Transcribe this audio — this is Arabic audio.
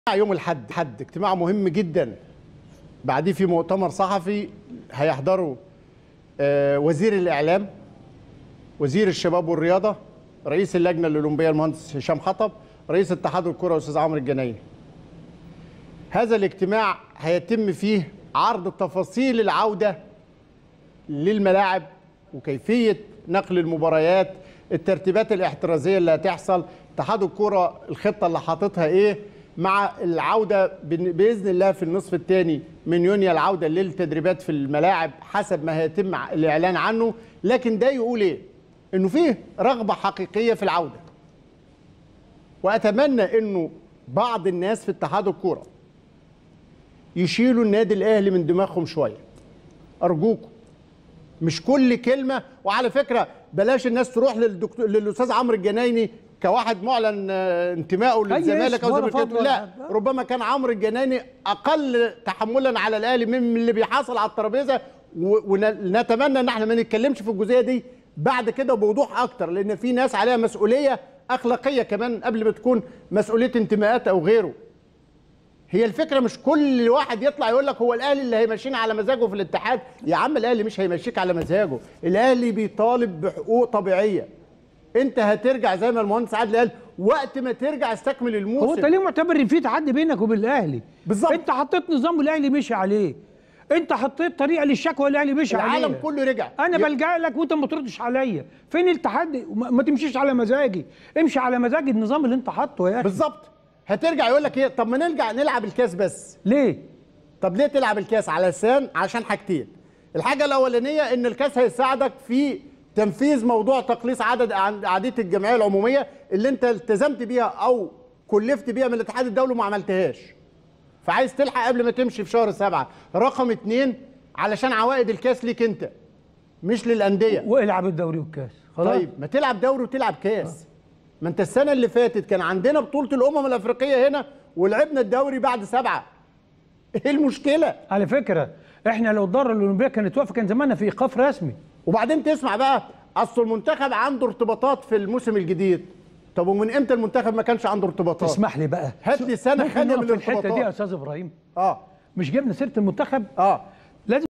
يوم الأحد اجتماع مهم جدا، بعديه في مؤتمر صحفي هيحضره وزير الإعلام، وزير الشباب والرياضة، رئيس اللجنة الأولمبية المهندس هشام حطب، رئيس اتحاد الكرة الأستاذ عمرو الجنايني. هذا الاجتماع هيتم فيه عرض تفاصيل العودة للملاعب وكيفية نقل المباريات، الترتيبات الاحترازية اللي هتحصل، اتحاد الكرة الخطة اللي حاططها ايه مع العودة بإذن الله في النصف الثاني من يونيو، العودة للتدريبات في الملاعب حسب ما هيتم الإعلان عنه. لكن ده يقول ايه؟ انه فيه رغبة حقيقية في العودة، وأتمنى انه بعض الناس في اتحاد الكرة يشيلوا النادي الأهلي من دماغهم شوية أرجوكم. مش كل كلمة، وعلى فكرة بلاش الناس تروح للأستاذ عمرو الجنايني كواحد معلن انتمائه للزمالك أو زمالك، لا، ربما كان عمرو الجنايني أقل تحملا على الأهلي من اللي بيحصل على الترابيزة، ونتمنى ان احنا ما نتكلمش في الجزئية دي بعد كده بوضوح أكتر، لأن في ناس عليها مسؤولية أخلاقية كمان قبل ما تكون مسؤولية انتماءات أو غيره. هي الفكرة مش كل واحد يطلع يقول لك هو الأهلي اللي هيمشينا على مزاجه في الاتحاد. يا عم الأهلي مش هيمشيك على مزاجه، الأهلي بيطالب بحقوق طبيعية. أنت هترجع زي ما المهندس عادل قال، وقت ما ترجع استكمل الموسم. هو أنت ليه معتبر إن في تحدي بينك وبين الأهلي؟ بالظبط. أنت حطيت نظام والأهلي مشي عليه، أنت حطيت طريقة للشكوى والأهلي مشي عليه، العالم كله رجع. أنا بلجأ لك وأنت ما بتردش عليا، فين التحدي؟ ما تمشيش على مزاجي، امشي على مزاج النظام اللي أنت حاطه يا أخي. بالظبط. هترجع يقول لك ايه؟ طب ما نرجع نلعب الكاس بس. ليه؟ طب ليه تلعب الكاس؟ عشان حاجتين. الحاجه الاولانيه ان الكاس هيساعدك في تنفيذ موضوع تقليص عدد اعضاء الجمعيه العموميه اللي انت التزمت بيها او كلفت بيها من الاتحاد الدولي وما عملتهاش، فعايز تلحق قبل ما تمشي في شهر 7. رقم 2 علشان عوائد الكاس ليك انت مش للانديه. والعب الدوري والكاس خلاص. طيب ما تلعب دوري وتلعب كاس. ما انت السنه اللي فاتت كان عندنا بطوله الامم الافريقيه هنا ولعبنا الدوري بعد 7. ايه المشكله؟ على فكره احنا لو الدوره الاولمبيه كانت واقفه كان زماننا في ايقاف رسمي. وبعدين تسمع بقى، اصل المنتخب عنده ارتباطات في الموسم الجديد. طب ومن امتى المنتخب ما كانش عنده ارتباطات؟ تسمح لي بقى، هات لي سنه خاليه من الارتباطات. الحته دي يا استاذ ابراهيم. اه مش جبنا سيره المنتخب؟ اه